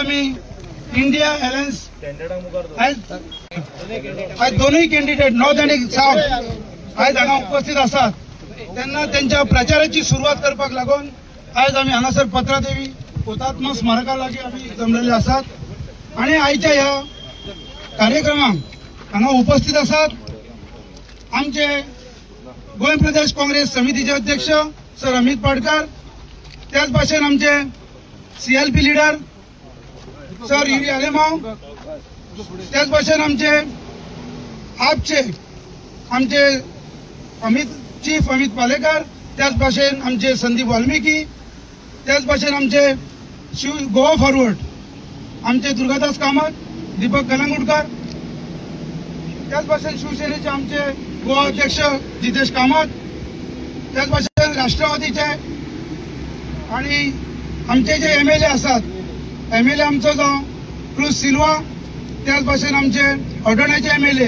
आम्ही India alliance आज दोनही कॅन्डिडेट नॉर्थ आणि साऊथ आज हांगा उपस्थित आसात. त्यांना त्यांच्या प्रचाराची सुरुवात करपाक लागून आज आम्ही हांगासर पत्रां देवी हुतात्मा स्मारका लागीं आम्ही जमलेले आसात. आणि आयच्या ह्या कार्यक्रमाक हांगा उपस्थित आसात आमचे गोंय प्रदेश काँग्रेस समितीचे अध्यक्ष सर अमित पाडकर, त्याच भाशेन आमचे CLP leader sir Yuri Alemao, त्याच भाशेन आमचे आपचे आमचे चीफ अमित पालेकर, त्याच भाशेन आमचे संदीप वाल्मिकी, त्याच भाशेन आमचे गोवा फॉरवर्ड आमचे दुर्गादास कामत, दीपक कलंगुटकर, त्याच भाशेन शिवसेनेचे आमचे गोवा अध्यक्ष जितेश कामत, त्याच भाशेन राष्ट्रवादीचे आणि आमचे जे MLA आसात, MLA आमचो जो क्रुज सिल्वा, त्याच भाशेन आमचे ऑर्डोनाचे MLA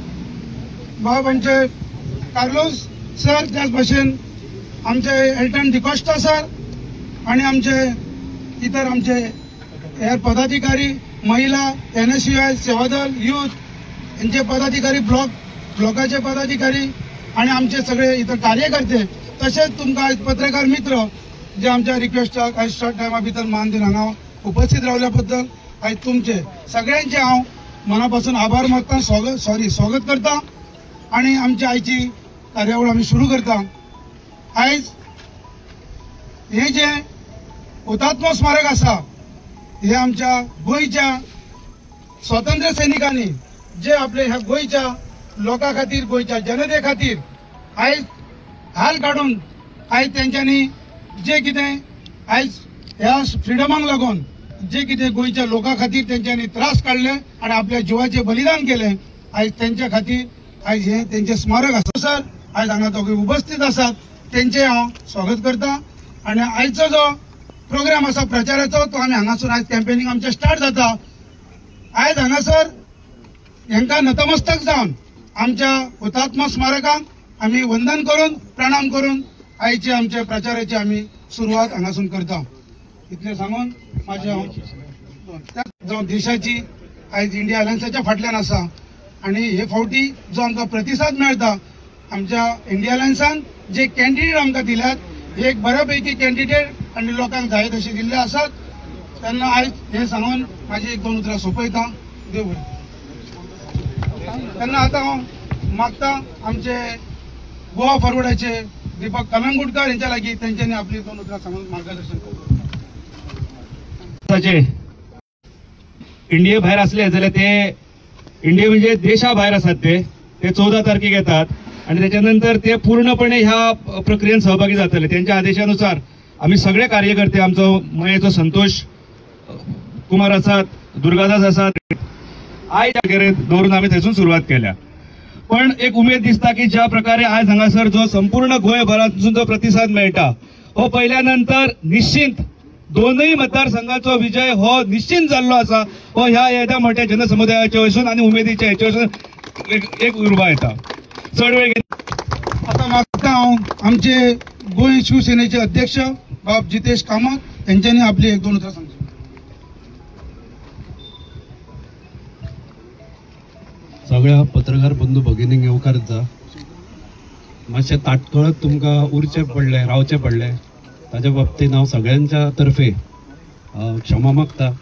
बाब आमचे कार्लोस सर, त्याच भाशेन आमचे एल्टन डिकोस्टा सर आणि आमचे इतर आमचे हेर पदाधिकारी, महिला, NSUI, सेवादल, युथ यांचे पदाधिकारी, ब्लॉकाचे पदाधिकारी आणि आमचे सगळे इतर कार्यकर्ते, तसेच तुमकां पत्रकार मित्र जे आमच्या रिक्वेस्टाक आज शॉर्ट टायमा भितर मान दिवन हांगा उपस्थित रावल्या बद्दल आज तुमचे सगळ्यांचे हांव मनापासून आभार मागता, स्वागत करता आणि आमची आयची कार्यावळ आम्ही सुरू करता. आज हे जे हुतात्मा स्मारक आसा हे आमच्या गोंयच्या स्वातंत्र्य सैनिकांनी जे आपले ह्या गोंयच्या लोकां खातीर, गोंयच्या जनते खातीर आयज हाल काडून आयज तेंच्यांनी जे कितें आयज ह्या फ्रिडमाक लागून जे कितें गोंयच्या लोकां खातीर तेंच्यांनी त्रास काडले आणि आपल्या जिवाचे बलिदान केले, आयज तेंच्या खातीर आयज हे तेंचे स्मारक आसा. सर आयज हांगा दोघे उपस्थित आसात तेंचे हांव स्वागत करता. आणि आयचो जो प्रोग्राम आसा प्रचाराचो तो आमी हांगासून आयज कॅम्पेनिंग आमचें स्टार्ट जाता. आयज हांगासर हेंकां नतमस्तक जावन आमच्या हुतात्मा स्मारकाक आमी वंदन करून प्रणाम करून आयचे आमच्या प्रचाराची आमी सुरवात हांगासून करता. इतलें सांगून माझ्या जावं देशाची आयज इंडिया अलायन्साच्या फाटल्यान आसा आणि हे फावटी जो आमकां प्रतिसाद मेळटा आमच्या इंडिया अलायन्सान जे कॅन्डिडेट आमकां दिल्यात हे एक बऱ्यापैकी कॅन्डिडेट आणि लोकांक जाय तशे दिल्ले आसात. तेन्ना आयज हे सांगून माझी एक दोन उतरां सोंपयता. देव बरें. तेन्ना आतां हांव मागता आमचे गोवा फॉरवर्डाचे दीपक कलंगुटकर यांच्या लागीं तेंच्यांनी आपली दोन उतरां सांगून मार्गदर्शन करता. इंडिये भायर असले जाल्यार ते इंडिये म्हणजे देशा भायर आसात ते 14 तारखेक येतात आणि त्याच्यानंतर ते पूर्णपणे ह्या प्रक्रियेत सहभागी जातले. त्यांच्या आदेशानुसार आम्ही सगळे कार्यकर्ते आमचो मयेचो संतोष कुमार आसात, दुर्गादास आसात, आयज दवरून आम्ही थंयसून सुरवात केल्या. पण एक उमेद दिसता की ज्या प्रकारे आज हांगासर जो संपूर्ण गोंयभरांतसून जो प्रतिसाद मेळटा हो पहिल्यानंतर निश्चित दोनही मतदारसंघाचो विजय हो निश्चित जाल्लो आसा. हो ह्या येद्या मोठ्या जनसमुदायाच्या वयसून आणि उमेदीच्या हेच्या वयसून एक उर्बा येता. चड वेळ आता मागता हांव आमचे गोंय शिवसेनेचे अध्यक्ष बाब जितेश कामत यांच्यानी आपली एक दोन उतरां सांगची. सगळ्या पत्रकार बंधू भगिनींक येवकार जा. मातशें ताटकळत तुमकां उरचें पडलें, रावचें पडलें, ताच्या बाबतींत हांव सगळ्यांच्या तर्फे क्षमा मागता.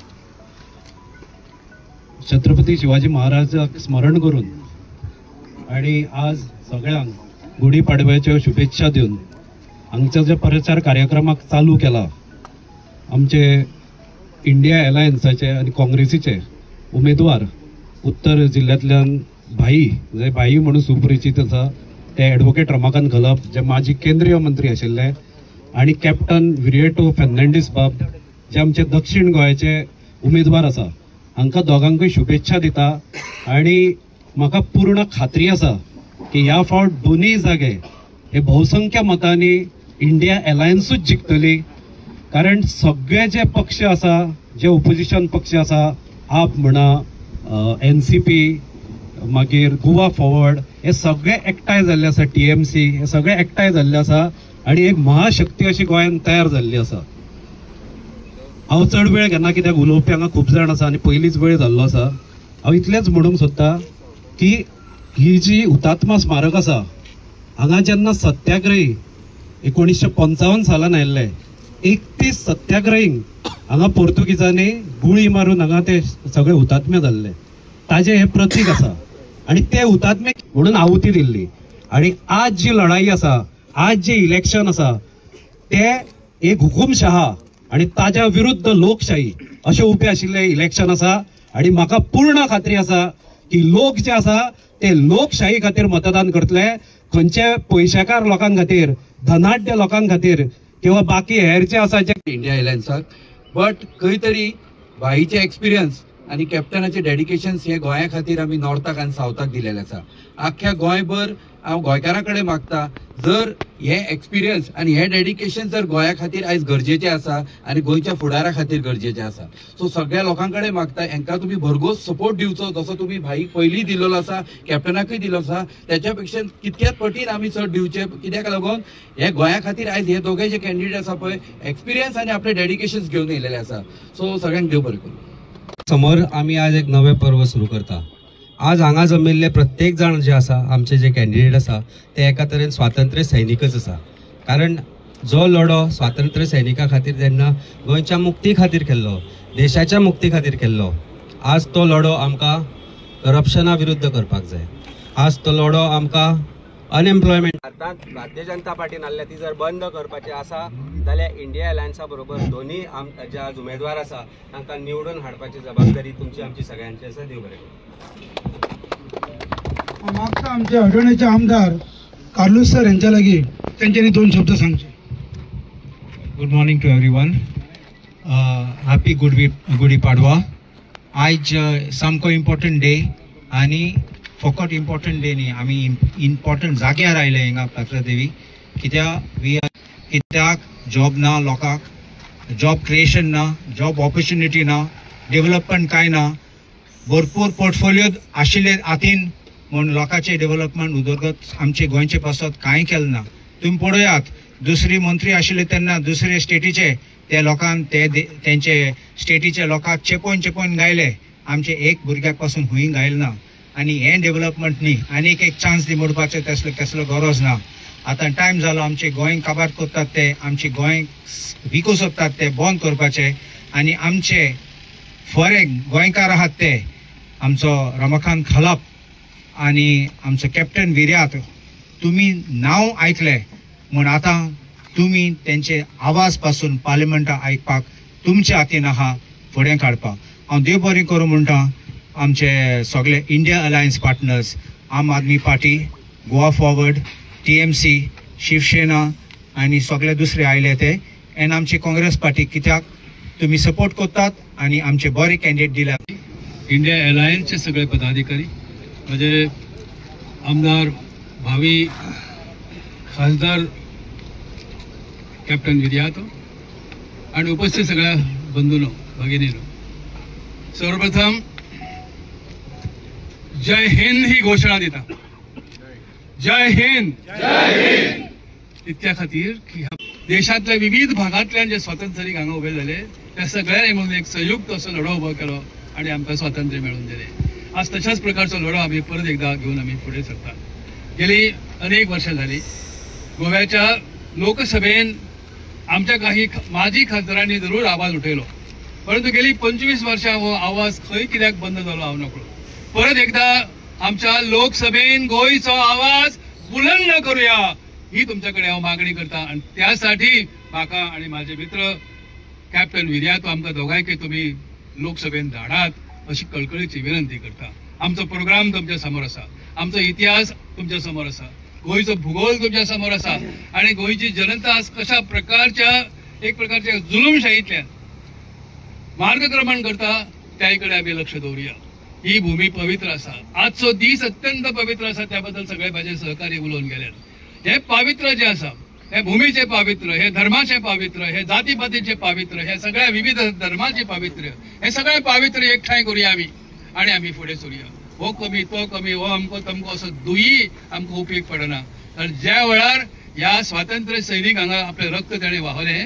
छत्रपती शिवाजी महाराजाक स्मरण करून आणि आज सगळ्यांक गुढीपाडव्याच्यो शुभेच्छा दिवन हांगच्या जे प्रचार कार्यक्रमाक चालू केला आमचे इंडिया अलायन्साचे आणि काँग्रेसीचे उमेदवार उत्तर जिल्ह्यातल्यान भाई जे भाई म्हणून सुपरिचित आसा ते ॲडव्होकेट रमाकांत घलप जे माजी केंद्रीय मंत्री आशिल्ले आणि कॅप्टन विरिएटो फेर्नांडीस बाब जे आमचे दक्षिण गोंयाचे उमेदवार आसा हांकां दोगांकूय शुभेच्छा दिता. आणि म्हाका पूर्ण खात्री आसा की ह्या फावट दोनूय जागे हे बहुसंख्य मतांनी इंडिया अलायन्सूच जिखतली. कारण सगळे जे पक्ष आसा, जे ओपोजिशन पक्ष आसा, आप म्हणा, NCP, मागीर गोवा फॉरवर्ड, हे सगळे एकठांय जाल्ले आसा, TMC हे सगळे एकठांय जाल्ले आसा आणि एक महाशक्ती अशी गोंयांत तयार जाल्ली आसा. हांव चड वेळ घेना कित्याक उलोवपी हांगा खूब जाण आसा आनी पयलींच वेळ जाल्लो आसा. हांव इतलेंच म्हणूंक सोदतां की ही जी हुतात्मा स्मारक आसा हांगा जेन्ना सत्याग्रही 1955 सालान आयिल्ले 31 सत्याग्रहींक हांगा पोर्तुगीजांनी गुळी मारून हांगा ते सगळे हुतात्मे जाल्ले. ताजे हे प्रतीक आसा आनी ते हुतात्म्याक म्हणून आहुती दिल्ली. आनी आज जी लढाई आसा, आज जे इलेक्शन आसा ते एक हुकुमशहा आनी ताज्या विरुद्ध लोकशाही अशें उबे आशिल्ले इलेक्शन आसा. आनी म्हाका पूर्ण खात्री आसा की लोक जे आसा ते लोकशाही खातीर मतदान करतले. खंयचे पयशेकार लोकां खातीर, धनाढ्य लोकां खातीर किंवा बाकी हेर जे आसा जे इंडिया एलायन्साक. बट खंय तरी भाईचे एक्सपिरियन्स आनी कॅप्टनाचे डेडिकेशन्स हे गोंया खातीर आमी नॉर्थाक आनी सावथाक दिलेले आसा. आख्ख्या गोंयभर हांव गोंयकारां कडेन मागता, जर हे एक्सपिरियन्स आनी हे डेडिकेशन जर गोंया खातीर आयज गरजेचे आसा आनी गोंयच्या फुडारा खातीर गरजेचे आसा, सो सगळ्या लोकां कडेन मागता हांकां तुमी भरघोस सपोर्ट दिवचो. जसो तुमी भाईक पयलीं दिलेलो आसा, कॅप्टनाकूय दिलो आसा, त्याच्या पेक्षा कितक्याच पटीन आमी चड दिवचे. कित्याक लागून हे गोंया खातीर आयज हे दोगांय जे कॅन्डिडेट आसा पळय एक्सपिरियन्स आनी आपले डेडिकेशन्स घेवन येयलेले आसा. सो सगळ्यांक देव बरें करूं. समोर आम्ही आज एक नवे पर्व सुरू करता. आज हांगा जमिल्ले प्रत्येक जाण जे आसा, आमचे जे कॅन्डिडेट आसा ते एका तरेन स्वातंत्र्य सैनिकच आसा. कारण जो लढो स्वातंत्र्य सैनिका खातीर जेन्ना गोंयच्या मुक्ती खातीर केल्लो, देशाच्या मुक्ती खातीर केल्लो, आज तो लढो आमकां करप्शना विरुद्ध करपाक जाय. आज तो लढो आमकां अनएम्प्लॉयमेंट भारतांत भारतीय जनता पार्टीन आहल्या ती जर बंद करपाची आसा जाल्यार इंडिया एलायन्सा बरोबर दोन्ही जे आज उमेदवार आसा तांकां निवडून हाडपाची जबाबदारी तुमची आमची सगळ्यांची आसा. देव बरें करूं. मागता आमचे हडोणेचे आमदार कार्लोस सर यांच्या लागीं त्यांच्यानी 2 शब्द सांगचे. Good morning to everyone. Happy Gudi Padwa. आज सामको इम्पॉर्टंट डे आनी फकत इम्पॉर्टंट डे न्ही, आमी इम्पॉर्टंट जाग्यार आयले हिंगा पात्रादेवी. कित्याक जॉब ना लोकांक, जॉब क्रिएशन ना, जॉब ऑपॉर्च्युनिटी ना, डेव्हलपमेंट कांय ना. भरपूर पोर्टफोलियो आशिल्ले हातीन म्हूण लोकांचे डेव्हलपमेंट उदरगत आमचे गोंयचे पासत कांय केलें ना. तुमी पळयात दुसरी मंत्री आशिल्ले तेन्ना दुसरे स्टेटीचे ते लोकांक तेंचे स्टेटीचे लोकांक चेपोवन गायले. आमचे एक भुरग्याक पासून हुंय गायले ना. आनी हे डेव्हलपमेंट न्ही, आनीक एक चान्स दी म्हणपाचो कसलो गरज ना. आतां टायम जालो आमचे गोंय काबार करतात ते, आमचे गोंय विकू सोदतात ते बंद करपाचे. आनी आमचे फॉरेन गोंयकार आहात ते आमचो रमाकांत खलप आनी आमचो कॅप्टन विर्यात, तुमी नांव आयकले म्हूण आतां तुमी तेंचे आवाज पासून पार्लिमेंटात आयकपाक तुमच्या हातीन आहा फुडें काडपाक. हांव देव बरें करूं म्हणटा आमचे सगळे India alliance partners, Aam Aadmi Party, Goa forward, TMC, Shiv Sena आनी सगळे दुसरे आयले ते, एन आमची काँग्रेस पार्टी. कित्याक तुमी सपोर्ट करतात आनी आमचे बरे कॅन्डिडेट दिल्यात. इंडिया एलायन्सचे सगळे पदाधिकारी, म्हणजे आमदार भावी खासदार कॅप्टन विर्यात आणि उपस्थित सगळ्या बंधूंनो भगिनीनो, सर्वप्रथम जय हिंद ही घोषणा दिता. जय हिंद. इतक्या खातीर की देशातल्या विविध भागांतल्यान जे स्वातंत्र्य सैनिक हांगा उभे झाले त्या सगळ्यांनी म्हणून एक संयुक्त असो लढो उबो केलो आणि आमकां स्वातंत्र्य मेळून दिले. आज तशाच प्रकारचो लढो आम्ही परत एकदा घेऊन आम्ही पुढे सरतात. गेली अनेक वर्षां झाली गोव्याच्या लोकसभेन आमच्या काही माजी खासदारांनी जरूर आवाज उठयलो, परंतु गेली 25 वर्षां हो आवाज खंय कित्याक बंद जालो हांव नकळो. परत एकदा आमच्या लोकसभेन गोंयचो आवाज बुलंद करूया ही तुमच्याकडे हांव मागणी करता. आणि त्यासाठी म्हाका आणि माझे मित्र कॅप्टन विर्यात आमकां दोगांयकय तुम्ही लोकसभेन धाडात अशी कळकळीची विनंती करता. आमचो प्रोग्राम तुमच्या समोर आसा, आमचो इतिहास तुमच्या समोर आसा, गोंयचो भूगोल तुमच्या समोर आसा आणि गोंयची जनता आज कशा प्रकारच्या एक प्रकारच्या जुलूमशाहीतल्यान मार्गक्रमण करता त्याकडे आम्ही लक्ष दवरुया. ही भूमी पवित्र आसा, आजचो दीस अत्यंत पवित्र आसा, त्याबद्दल सगळे माझे सहकारी उलोवन गेले. हे पवित्र जे आसा, हे भूमीचे पवित्र, हे धर्माचे पवित्र, हे जातीपातीचे पवित्र, हे सगळ्या विविध धर्माचे पवित्र, हे सगळे पवित्र एकठांय करूया आमी आणि आम्ही फुडें सरूया. हो कमी तो कमी, हो अमको तमको असो दुयी आमकां उपयोग पडना. कारण ज्या वेळार ह्या स्वातंत्र्य सैनिक हांगा आपले रक्त ताणें व्हावलें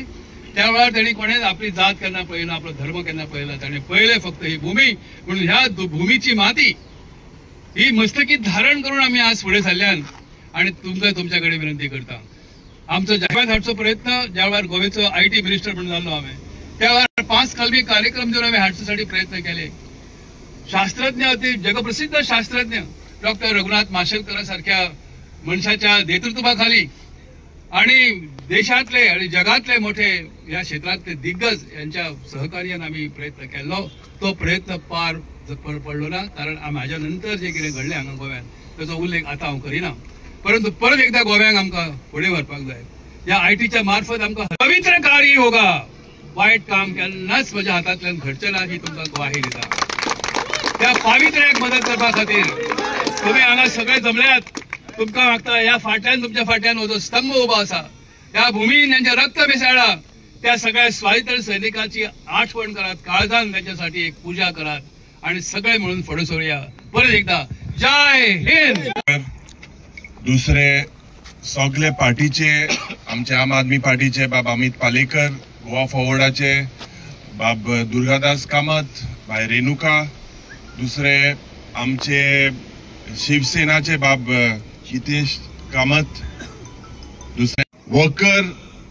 त्या वेळार ताणी कोणेच आपली जात केन्ना पळयना, आपलो धर्म केन्ना पळयला. ताणें पळयलें फक्त ही भूमी. म्हणून ह्या भूमीची माती ही मस्तकीत धारण करून आम्ही आज फुडें सरल्यान. आणि तुमकां तुमच्या कडेन विनंती करता, आमचो जायरात हाडचो प्रयत्न ज्या वेळार गोव्याचो IT मिनिस्टर म्हणून जाल्लो हांवें, त्या वेळार 5 कलमी कार्यक्रम घेवन हांवें हाडचेसाठी प्रयत्न केले. शास्त्रज्ञ, ते जगप्रसिद्ध शास्त्रज्ञ डॉक्टर रघुनाथ माशेलकर सारख्या मनशाच्या नेतृत्वाखाली आणि देशातले आणि जगातले मोठे या क्षेत्रातले दिग्गज यांच्या सहकार्यान आम्ही प्रयत्न केलो. तो प्रयत्न पार पडलो ना, कारण म्हाज्या नंतर जे कितें घडलें हांगा गोव्यात ताचो उल्लेख आतां हांव करिना. परंतु परत एकदा गोव्यांक आमकां फुडें व्हरपाक जाय. या ITच्या मार्फत आमकां पवित्र कार्य होगा. वायट काम केन्नाच म्हज्या हातांतल्यान घडचें ना ही तुमकां ग्वाही दिता. त्या पावित्र्याक मदत करपा खातीर तुम्ही हांगा सगळे जमल्यात. तुमकां मागता, ह्या फाटल्यान तुमच्या फाटल्यान हो जो स्तंभ उबो आसा, ह्या भुमीन जेंचें रक्त मिसळ्ळां त्या सगळ्या स्वातंत्र्य सैनिकांची आठवण करात, काळजान त्यांच्यासाठी एक पूजा करात आणि सगळे म्हणून फुडें सरूया. परत एकदा जय हिंद. दुसरे सगळे पार्टीचे, आमचे आम आदमी पार्टीचे बाब अमित पालेकर, गोवा फॉरवर्डाचे बाब दुर्गादास कामत, बाय रेणुका, दुसरे आमचे शिवसेनाचे बाब हितेश कामत, दुसरे वर्कर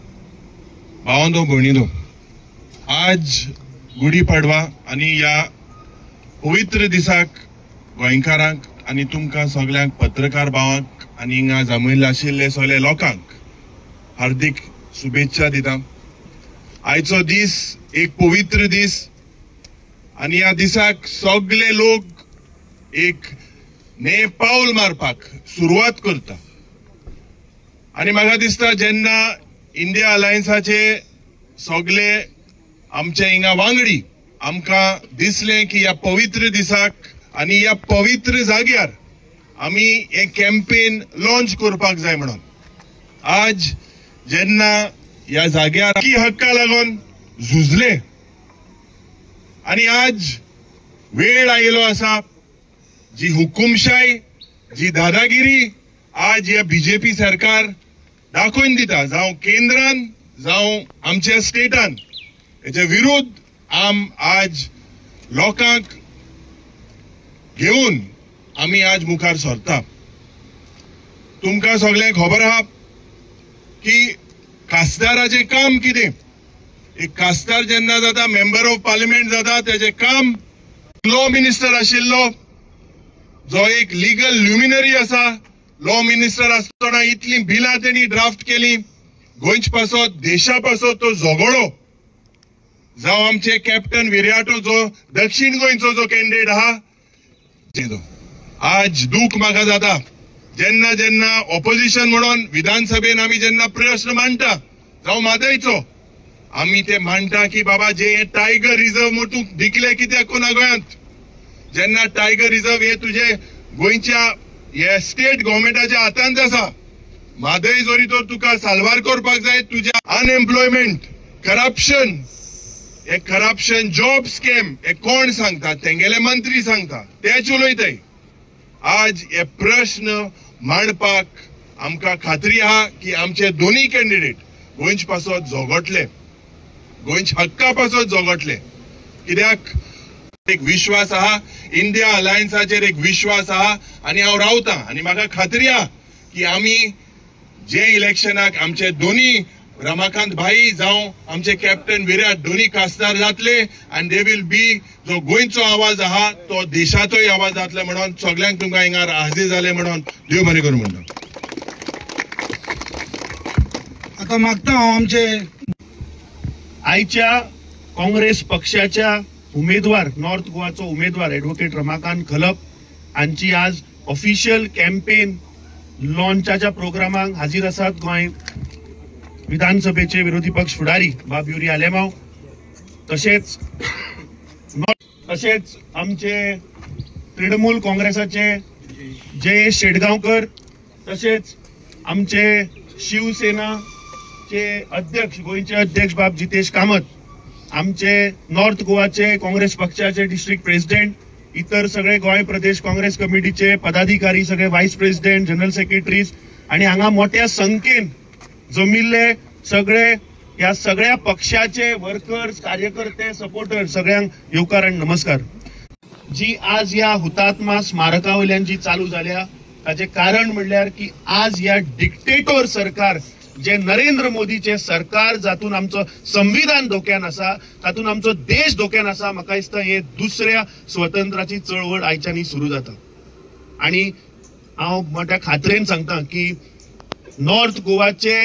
भावंदो भयणीनो, आज गुढीपाडवा आणि या पवित्र दिसाक गोंयकारांक आणि तुमकां सगळ्यांक पत्रकार भावांक आणि हिंगा जमिल्ले आशिल्ले सगळे लोकांक हार्दिक शुभेच्छा दिता. आयचो दीस एक पवित्र दीस आणि ह्या दिसाक सगळे लोक एक नवे पाऊल मारपाक सुरवात करता. आणि म्हाका दिसता जेन्ना इंडिया अलायन्साचे सगळे आमचे हिंगा वांगडी आमकां दिसले की ह्या पवित्र दिसाक आणि ह्या पवित्र जाग्यार आमी हे कॅम्पेन लॉन्च करपाक जाय म्हणून आज जेन्ना ह्या जाग्यार की हक्का लागून झुजले आणि आज वेळ आयलो आसा जी हुकुमशाही, जी दादागिरी आज या BJP सरकार दाखोवन दिता, जावं केंद्रान जावं आमच्या स्टेटान, हेचे विरुद्ध आज लोकांक घेऊन आमी आज मुखार सरता. तुमकां सगळ्यांक खबर आहा की खासदाराचें काम कितें. एक खासदार जेन्ना जाता, मेंबर ऑफ पार्लिमेंट जाता, तेजें काम लॉ मिनिस्टर आशिल्लो, जो एक लिगल ल्युमिनरी आसा. लॉ मिनिस्टर आसतना इतली बिलां तेणी ड्राफ्ट केली. गोंयचे पासत देशा पासत तो झगडो, जावं आमचे कॅप्टन विराटो जो दक्षिण गोंयचो जो कॅन्डिडेट आहा. आज दूख म्हाका जाता जेन्ना जेन्ना ऑपोजिशन म्हणून विधानसभेन आमी जेन्ना प्रश्न मांडटा, जावं म्हादयचो, आमी ते मांडटा की बाबा जे टायगर रिझर्व मोठून दिकले कित्याक कोणा गोंयांत. जेन्ना टायगर रिझर्व हे तुझे गोंयच्या हे स्टेट गव्हर्मेंटाच्या हातांत आसा, म्हादय जोरी तर तुका साल्वार करपाक जाय. तुज्या अनएम्प्लॉयमेंट, करप्शन, हे करप्शन जॉब स्कॅम हे कोण सांगता? तेंगेले मंत्री सांगता, तेच उलयताय. आज हे प्रश्न मांडपाक आमकां खात्री आहा की आमचे दोन्ही कॅन्डिडेट गोंयचे पासत झगडले, गोंयच्या हक्का पासत झगडले. कित्याक एक विश्वास आहा, इंडिया अलायन्साचेर एक विश्वास आहा आणि हांव रावता. आणि म्हाका खात्री आहा की आमी जे इलेक्शनाक आमचे दोन्ही रमाकांत भाई जावं आमचे कॅप्टन विराट दोन्ही खासदार जातले आणि दे विल बी जो गोंयचो आवाज आहा तो देशाचोय आवाज जातले म्हणून सगळ्यांक तुमकां हिंगा हाजीर जाले म्हणून देव बरें करूं म्हणटा. आता मागता हांव आमचे आयच्या काँग्रेस पक्षाच्या उमेदवार, नॉर्थ गोवाचो उमेदवार ॲडव्होकेट रमाकांत खलप हांची आज ऑफिशियल कॅम्पेन लॉन्चाच्या प्रोग्रामाक हाजीर आसात गोंय विधानसभेचे विरोधी पक्ष फुडारी बाब युरी आलेमांव, तशेंच आमचे तृणमूल काँग्रेसाचे जयेश शेटगांवकर, तशेंच आमचे शिवसेनाचे अध्यक्ष, गोंयचे अध्यक्ष बाब जितेश कामत, आमचे नॉर्थ गोवाचे काँग्रेस पक्षाचे डिस्ट्रिक्ट प्रेसिडेंट, इतर सगळे गोंय प्रदेश काँग्रेस कमिटीचे पदाधिकारी, सगळे व्हायस प्रेसिडेंट, जनरल सेक्रेटरीज आणि हांगा मोठ्या संख्येन जमिल्ले सगळे ह्या सगळ्या पक्षाचे वर्कर्स, कार्यकर्ते, सपोर्टर सगळ्यांक येवकार आनी नमस्कार. जी आज ह्या हुतात्मा स्मारका वयल्यान जी चालू जाल्या ताचे कारण म्हणल्यार की आज ह्या डिक्टेटोर सरकार जे नरेंद्र मोदीचे सरकार जातून आमचो संविधान धोक्यान आसा, तातून आमचो देश धोक्यान आसा, म्हाका दिसता हे दुसऱ्या स्वतंत्राची चळवळ आयच्यानी सुरू जाता. आणि हांव मोठ्या खात्रेन सांगता की नॉर्थ गोवाचे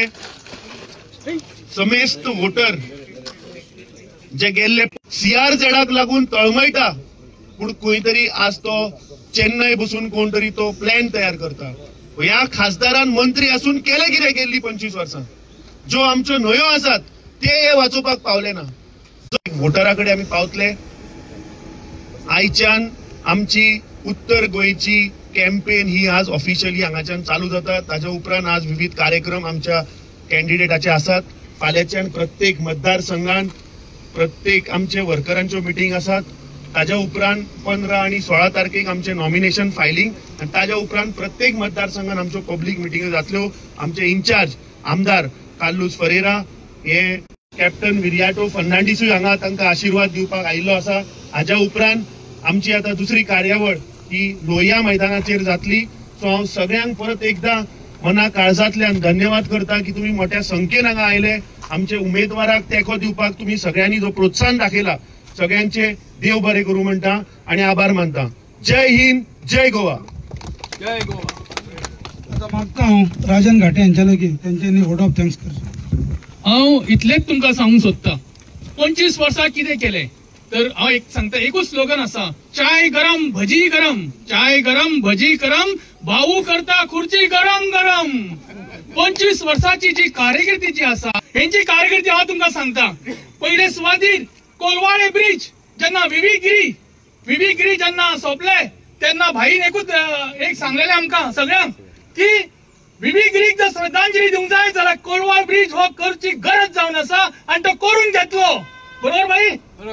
समेस्त वोटर जे गेल्ले CRZाक लागून तळमळटा, पूण खंय तरी आज तो चेन्नई बसून कोण तरी तो प्लॅन तयार करता. ह्या खासदारान मंत्री असून केले कितें गेल्ली 25 वर्सां? ज्यो आमच्यो न्हंयो आसात ते वाचोवपाक पावले ना. वोटरा कडेन आमी पावतले. आयच्यान आमची उत्तर गोंयची कॅम्पेन ही आज ऑफिशियली हांगाच्यान चालू जाता. ताच्या उपरांत आज विविध कार्यक्रम आमच्या कॅन्डिडेटाचे आसात. फाल्यांच्यान प्रत्येक मतदारसंघात प्रत्येक आमचे वर्करांच्यो मिटींग आसात. ताच्या उपरांत 15 आणि 16 तारखेक आमचे नॉमिनेशन फायलिंग आणि ताच्या उपरांत प्रत्येक मतदारसंघात आमच्यो पब्लीक मिटींग जातल्यो. आमचे इन्चार्ज आमदार कार्लोस फरेरा हे कॅप्टन विरियाटो फर्नांडीसूय हांगा तांकां आशिर्वाद दिवपाक आयिल्लो आसा. हाच्या उपरांत आमची आतां दुसरी कार्यावळ ही लोहिया मैदानाचेर जातली. सो हांव सगळ्यांक परत एकदां मना काळजांतल्यान धन्यवाद करता की तुम्ही मोठ्या संख्येन हांगा आयले. आमचे उमेदवाराक तेंको दिवपाक तुम्ही सगळ्यांनी जो प्रोत्साहन दाखयला सगळ्यांचे देव बरें करूं म्हणटा आणि आभार मानता. जय हिंद, जय गोवा. जय गोवा. आता मागता हांव राजन घाटे यांच्या लागीं त्यांच्यानी वोट ऑफ थँक्स करचो. हांव इतलेंच तुमकां सांगूंक सोदतां, 25 वर्सां कितें केलें तर हांव एक सांगता. एकूच स्लोगन आसा, चाय गरम भजी गरम, चाय गरम भजी गरम, भाऊ करता खुर्ची गरम गरम. 25 वर्साची जी कारकिर्दी जी आसा हेंची कारकिर्दी हांव तुमकां सांगता. पयले सुवातेर कोलवाळे ब्रिज जेन्ना विवी गिरी जेन्ना सोंपले तेन्ना भाईन एकूच एक सांगलेलें आमकां सगळ्यांक की विवी गिरीक जर श्रद्धांजली दिवंक जाय जाल्यार कोलवाळ ब्रिज हो करची गरज जावन आसा आनी तो करून घेतलो. बरोबर भाई?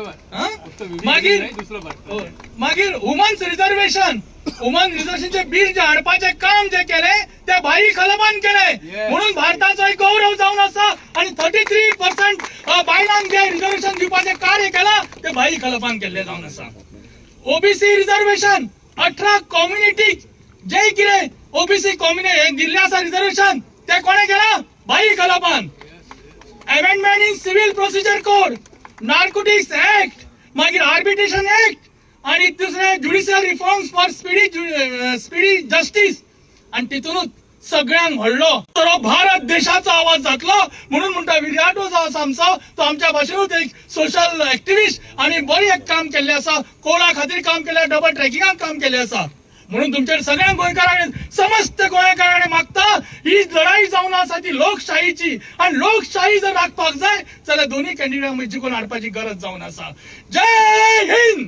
मागीर वुमन्स रिजर्वेशनचे बिल जे हाडपाचे काम जे केले ते भाई खलबान केले म्हणून भारताचो एक गौरव जावन आसा. आणि 33% बायलांक जे रिजर्वेशन दिवपाचे कार्य केला ते भाई खलबान केल्ले जावन आसा. ओबीसी रिजर्वेशन 18 कम्युनिटीक जे कितें ओबीसी कम्युनिटी दिल्ले आसा रिजर्वेशन ते कोणे केला? भाई खलबान. Amendment in civil procedure code, narcotics act, मागीर आर्बिट्रेशन ऍक्ट आणि दुसरे judicial reforms for speedy justice. आणि तितूनच सगळ्यांक व्हडलो तर भारत देशाचा आवाज जातलो म्हणून म्हणटा विरियाटो जो आसा आमचो तो आमच्या भाशेनूच एक सोशल एक्टिविस्ट आणि बरी एक काम केल्लें आसा. कोला खातीर काम केलें, डबल ट्रॅकिंगाक काम केलें आसा. म्हणून तुमच्या सगळ्या गोंयकारांनी समस्त गोंयकारांनी मागता ही लढाई जावन आसा ती लोकशाहीची आणि लोकशाही जर राखपाक जाय जाल्यार दोन्ही कॅन्डिडेट जिखून हाडपाची गरज जावन आसा. जय हिंद,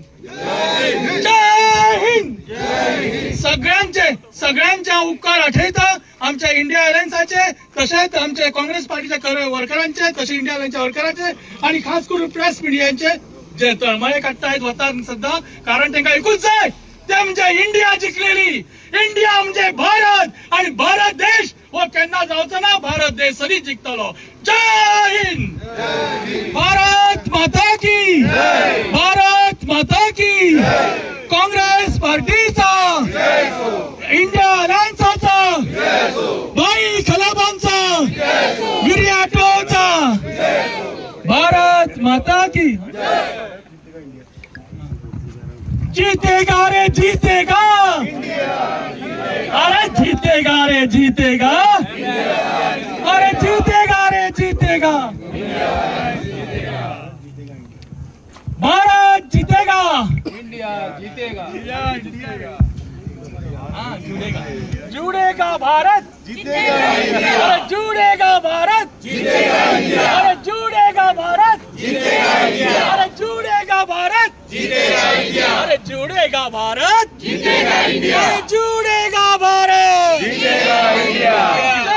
जय हिंद. सगळ्यांचे उपकार आठयता आमच्या इंडिया अलायन्साचे, तशेंच आमचे काँग्रेस पार्टीच्या वर्करांचे, तशें इंडिया अलायन्सच्या वर्करांचे आणि खास करून प्रेस मिडियांचे जे तळमळे काडटात वतात सद्दां. कारण तांकां एकूच जाय ते म्हणजे इंडिया जिखलेली. इंडिया म्हणजे भारत आणि भारत देश हो केन्ना जावचो ना. भारत देश सदींच जिखतलो. जय हिंद. भारत माता की, भारत माता की. काँग्रेस पार्टीचा, इंडिया अलायन्सचा, भाई खलबांचा, विरियाटोचा. भारत माता की. जीतेगा रे जीतेगा, अरे जीतेगा रे जीतेगा, अरे जीतेगा रे जीतेगा. भारत जीतेगा, इंडिया जीतेगा, जुड़ेगा भारत, जीतेगा इंडिया. अरे जुड़ेगा भारत, जीतेगा इंडिया. अरे जुड़ेगा भारत, जीतेगा इंडिया. अरे जुड़ेगा भारत, जीतेगा इंडिया. अरे जुड़ेगा भारत, जीतेगा इंडिया. अरे जुड़ेगा भारत, जीतेगा इंडिया.